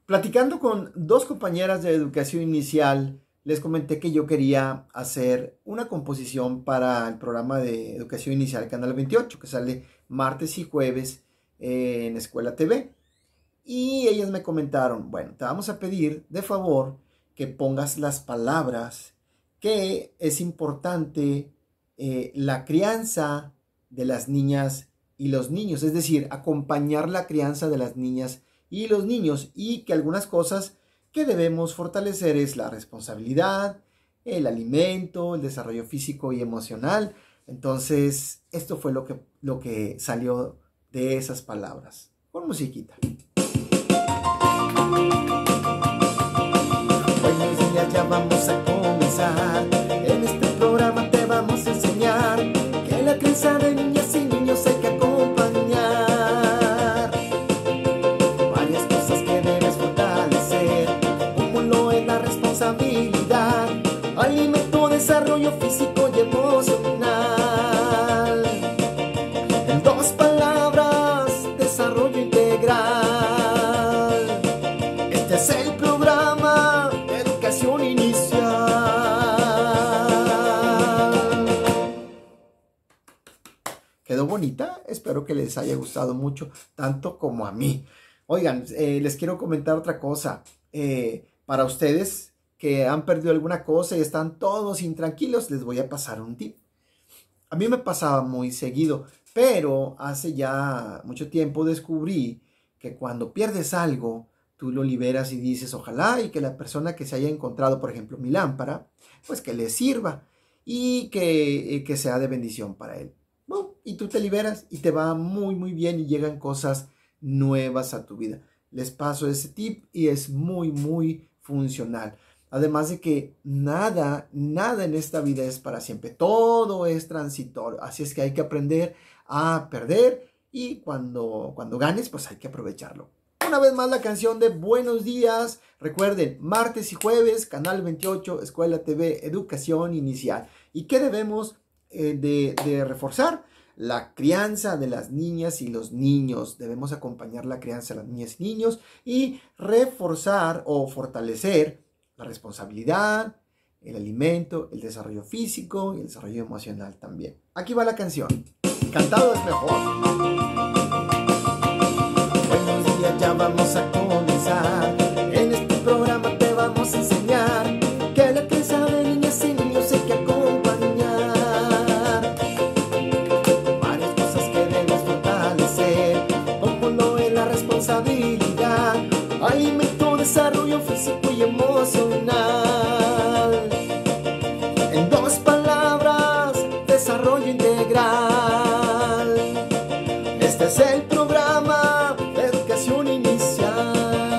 Platicando con dos compañeras de educación inicial, les comenté que yo quería hacer una composición para el programa de educación inicial Canal 28, que sale martes y jueves en Escuela TV. Y ellas me comentaron, bueno, te vamos a pedir de favor que pongas las palabras que es importante la crianza de las niñas y los niños, es decir, acompañar la crianza de las niñas y los niños, y que algunas cosas que debemos fortalecer es la responsabilidad, el alimento, el desarrollo físico y emocional. Entonces, esto fue lo que salió de esas palabras. Con musiquita. Buenos días, ya vamos a comenzar. En este programa te vamos a enseñar que la crianza de niñas y niños hay que acompañar. Varias cosas que debes fortalecer, como lo es la responsabilidad, alimento, desarrollo físico y emocional. En dos palabras, desarrollo integral. Este es el programa de educación inicial. ¿Quedó bonita? Espero que les haya gustado mucho, tanto como a mí. Oigan, les quiero comentar otra cosa. Para ustedes que han perdido alguna cosa y están todos intranquilos, les voy a pasar un tip. A mí me pasaba muy seguido, pero hace ya mucho tiempo descubrí que cuando pierdes algo, tú lo liberas y dices, ojalá y que la persona que se haya encontrado, por ejemplo, mi lámpara, pues que le sirva y que sea de bendición para él. Bueno, y tú te liberas y te va muy, muy bien y llegan cosas nuevas a tu vida. Les paso ese tip y es muy, muy funcional. Además de que nada en esta vida es para siempre. Todo es transitorio. Así es que hay que aprender a perder y cuando ganes, pues hay que aprovecharlo. Una vez más la canción de Buenos Días. Recuerden, martes y jueves, Canal 28, Escuela TV, Educación Inicial. ¿Y qué debemos de reforzar? La crianza de las niñas y los niños. Debemos acompañar la crianza de las niñas y niños y reforzar o fortalecer la responsabilidad, el alimento, el desarrollo físico y el desarrollo emocional también. Aquí va la canción. Cantado es mejor. Buenos días, ya vamos a comenzar. En este programa te vamos a enseñar que la crianza de niñas y niños hay que acompañar. Varias cosas que debes fortalecer, como lo es la responsabilidad, alimento, desarrollo físico y emocional. En dos palabras, desarrollo integral. Este es el programa de educación inicial.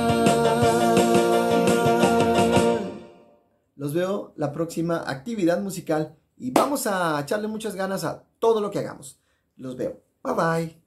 Los veo la próxima actividad musical y vamos a echarle muchas ganas a todo lo que hagamos. Los veo. Bye bye.